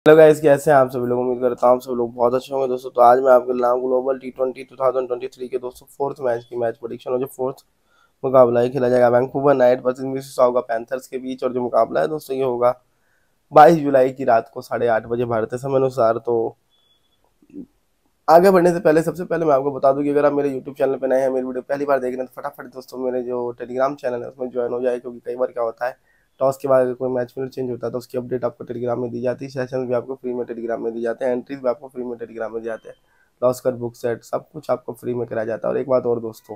Hello guys, कैसे हैं आप सभी लोग। उम्मीद करता हूँ आप सभी लोग बहुत अच्छे होंगे दोस्तों। तो आज मैं आपके लाऊं ग्लोबल T20 2023 के दोस्तों फोर्थ मैच की मैच प्रेडिक्शन और जो फोर्थ मुकाबला है खेला जाएगा Vancouver Knight versus Mississauga Panthers के बीच। और जो मुकाबला है दोस्तों ये होगा 22 जुलाई की रात को 8:30 बजे भारतीय समय अनुसार। तो आगे बढ़ने से पहले सबसे पहले मैं आपको बता दूं कि अगर आप मेरे यूट्यूब चैनल पर नए हैं, मेरी वीडियो पहली बार देख रहे हैं, तो फटाफट दोस्तों मेरे जो टेलीग्राम चैनल है उसमें ज्वाइन हो जाए। क्योंकि कई बार क्या होता है, टॉस के बाद अगर कोई मैच में चेंज होता है तो उसकी अपडेट आपको टेलीग्राम में दी जाती है। सेशन भी आपको फ्री में टेलीग्राम में दी जाते हैं, एंट्रीज भी आपको फ्री में टेलीग्राम में दी जाते हैं, लॉस कर बुक सेट सब कुछ आपको फ्री में कराया जाता है। और एक बात और दोस्तों,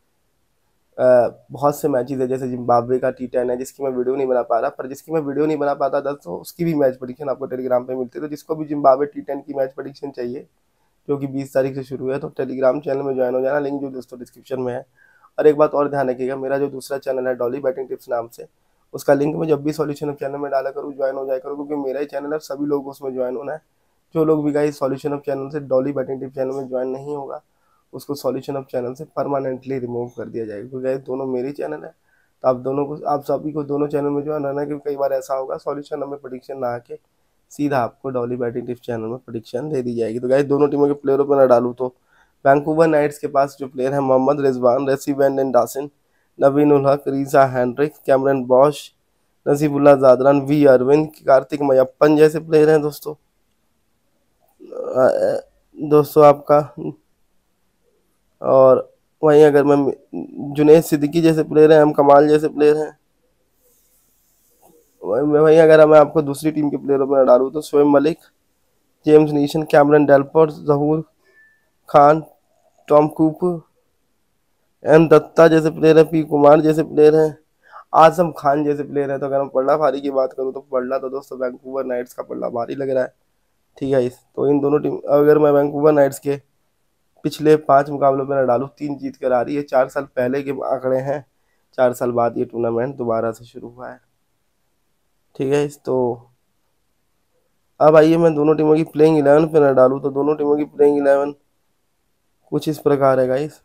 बहुत से मैचेस है जैसे जिम्बाब्वे का T10 है जिसकी मैं वीडियो नहीं बना पा रहा, पर जिसकी मैं वीडियो नहीं बना पाता था तो उसकी भी मैच प्रेडिक्शन आपको टेलीग्राम पे मिलती है। तो जिसको भी जिम्बाब्वे T10 की मैच प्रेडिक्शन चाहिए जो कि 20 तारीख से शुरू है, तो टेलीग्राम चैनल में ज्वाइन हो जाना, लिंक जो दोस्तों डिस्क्रिप्शन में है। और एक बात और ध्यान रखिएगा, मेरा जो दूसरा चैनल है डॉली बैटिंग टिप्स नाम से, उसका लिंक मैं जब भी सॉल्यूशन ऑफ चैनल में डाला करूँ ज्वाइन हो जाए करूँ, क्योंकि मेरा ही चैनल है, सभी लोग उसमें ज्वाइन होना है। जो लोग भी गाइस सॉल्यूशन ऑफ चैनल से डॉली बैटिंग टिप्स चैनल में ज्वाइन नहीं होगा उसको सॉल्यूशन ऑफ चैनल से परमानेंटली रिमूव कर दिया जाएगा। क्योंकि गाइस दोनों मेरे चैनल है, तो आप सभी को दोनों चैनल में ज्वाइन रहना है। क्योंकि कई बार ऐसा होगा सॉल्यूशन में प्रेडिक्शन ना आके सीधा आपको डॉली बैटिंग टिप्स चैनल में प्रेडिक्शन दे दी जाएगी। तो गाइस दोनों टीमों के प्लेयरों पर ना डालूं तो वैंकूवर नाइट्स के पास जो प्लेयर है मोहम्मद रिजवान, रेसी van and डासिन, Naveen ul Haq, Reeza Hendrick, Cameron Bosch, Nasibullah Zadran, V Arvind, Karthik Meiyappan जैसे प्लेयर हैं दोस्तों। दोस्तों आपका और वहीं अगर मैं जुनेद सिद्दीकी जैसे प्लेयर हैं, हम कमाल जैसे प्लेयर हैं। वहीं अगर मैं आपको दूसरी टीम के प्लेयरों में डालूँ तो Shoaib Malik, James Neesham, Cameron Delport, Zahoor Khan, Tom Coop, N Datta जैसे प्लेयर है, पी कुमार जैसे प्लेयर हैं, आजम खान जैसे प्लेयर है। तो अगर मैं पल्ला भारी की बात करूँ तो पल्ला तो दोस्तों वैंकूवर नाइट्स का पल्ला भारी लग रहा है। ठीक है, इस तो इन दोनों टीम अगर मैं वैंकूवर नाइट्स के पिछले 5 मुकाबलों में न डालूँ, 3 जीत कर आ रही है। 4 साल पहले के आंकड़े हैं, 4 साल बाद ये टूर्नामेंट दोबारा से शुरू हुआ है। ठीक है, इस तो अब आइए मैं दोनों टीमों की प्लेइंग 11 पे न डालूँ तो दोनों टीमों की प्लेइंग 11 कुछ इस प्रकार है गाइस।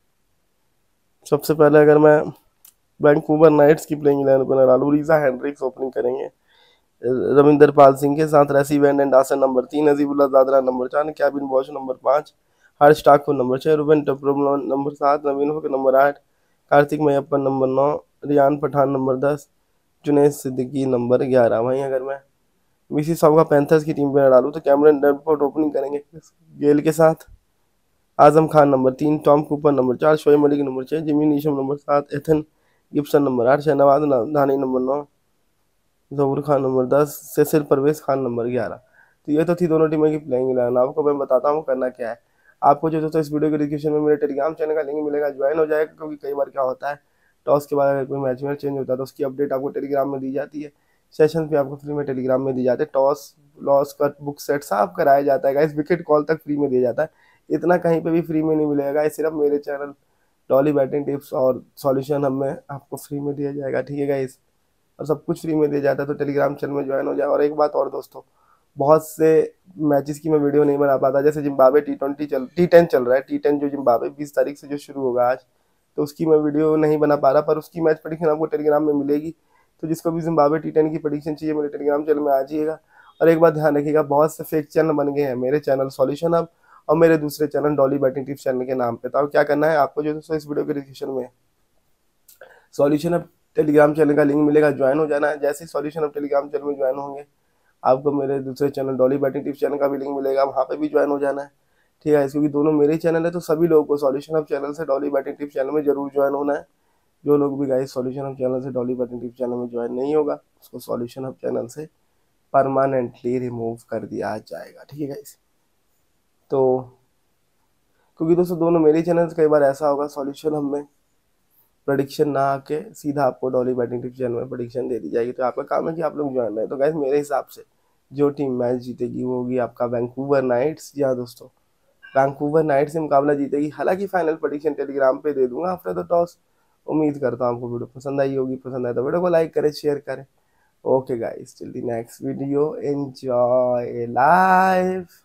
सबसे पहले अगर मैं वैंकूवर नाइट्स की प्लेइंग 11 पे न डालूँ, रीजा हैंड्रिक्स ओपनिंग करेंगे रविंदर पाल सिंह के साथ, Rassie van and Dussen number 3, Najibullah दादरा number 4, Corbin Bosch number 5, Harsh Thakur number 6, Ruben टपरोम number 7, Naveen Haq number 8, Karthik Meiyappan number 9, Riyan Pathan number 10, Junaid Siddiqui number 11। वहीं अगर मैं मिसिसागा पैंथर्स की टीम पे डालूँ तो कैमरन डेलपोर्ट ओपनिंग करेंगे गेल के साथ, Azam Khan number 3, Tom Cooper number 4, Shoaib Malik number 6, Jimmy Neesham number 7, Ethan Gibson number 8, Shahnawaz Dhani number 9, Zahoor Khan number 10, Cecil Parvez Khan number 11। तो ये तो थी दोनों टीमों की प्लेइंग 11। आपको मैं बताता हूँ करना क्या है। आपको जो दोस्तों इस वीडियो के डिस्क्रिप्शन में मेरे टेलीग्राम चैनल का लिंक मिलेगा, ज्वाइन हो जाएगा। क्योंकि कई बार क्या होता है, टॉस के बाद अगर कोई मैच में चेंज होता है तो उसकी अपडेट आपको टेलीग्राम में दी जाती है, सेशन भी आपको फ्री में टेलीग्राम में दी जाते हैं, toss loss cut book set सब कराया जाता है गाइस, विकेट कॉल तक फ्री में दिया जाता है। इतना कहीं पे भी फ्री में नहीं मिलेगा गाइस, सिर्फ मेरे चैनल डॉली बैटिंग टिप्स और सॉल्यूशन हमें आपको फ्री में दिया जाएगा। ठीक है गाइस, और सब कुछ फ्री में दिया जाता है, तो टेलीग्राम चैनल में ज्वाइन हो जाए। और एक बात और दोस्तों, बहुत से मैचेस की मैं वीडियो नहीं बना पाता, जैसे जिम्बाब्वे T10 चल रहा है, T10 जो जिम्बाब्वे 20 तारीख से जो शुरू होगा आज, तो उसकी मैं वीडियो नहीं बना पा रहा, पर उसकी मैच प्रेडिक्शन आपको टेलीग्राम में मिलेगी। तो जिसको भी जिम्बाब्वे T10 की प्रेडिक्शन चाहिए मेरे टेलीग्राम चैनल में आ जाइएगा। और एक बात ध्यान रखिएगा, बहुत से फेक चैनल बन गए हैं मेरे चैनल सॉल्यूशन अब और मेरे दूसरे channel Dolly batting tips channel के नाम पे। तो क्या करना है आपको, जो दोस्तों इस वीडियो के डिस्क्रिप्शन में सॉल्यूशन अब टेलीग्राम चैनल का लिंक मिलेगा, ज्वाइन हो जाना है। जैसे ही सॉल्यूशन अब टेलीग्राम चैनल में ज्वाइन होंगे, आपको मेरे दूसरे channel Dolly batting tips channel का भी लिंक मिलेगा, वहाँ पे भी ज्वाइन हो जाना है। ठीक है, क्योंकि दोनों मेरे चैनल है, तो सभी लोगों को सॉल्यूशन ऑफ चैनल से डॉली बैटिंग टिप्स चैनल में जरूर ज्वाइन होना है। जो लोग भी गाइस सॉल्यूशन ऑफ चैनल से डॉली बैटिंग टिप्स चैनल में ज्वाइन नहीं होगा उसको सॉल्यूशन ऑफ चैनल से परमानेंटली रिमूव कर दिया जाएगा। ठीक है गाइस, तो क्योंकि दोस्तों दोनों मेरे चैनल से कई बार ऐसा होगा सॉल्यूशन हमें प्रेडिक्शन ना आके सीधा आपको डॉली बैटिंग टिप्स चैनल में प्रेडिक्शन दे दी जाएगी। तो आपका काम है कि आप लोग ज्वाइन रहे। तो गाइस मेरे हिसाब से जो टीम मैच जीतेगी वो होगी आपका वैंकूवर नाइट्स। जी हाँ दोस्तों, वैंकूवर नाइट्स से मुकाबला जीतेगी। हालांकि फाइनल प्रेडिक्शन टेलीग्राम पे दे दूंगा आफ्टर द टॉस। उम्मीद करता हूँ आपको वीडियो पसंद आई होगी। पसंद आए तो वीडियो को लाइक करें, शेयर करें। Okay guys, till the next video, enjoy life.